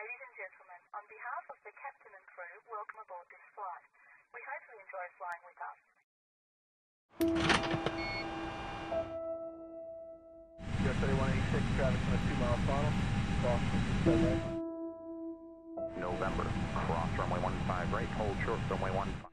Ladies and gentlemen, on behalf of the captain and crew, welcome aboard this flight. We hope you enjoy flying with us. USA 186, traffic on a 2-mile funnel. Cross November, cross runway 15 right, hold short runway 15.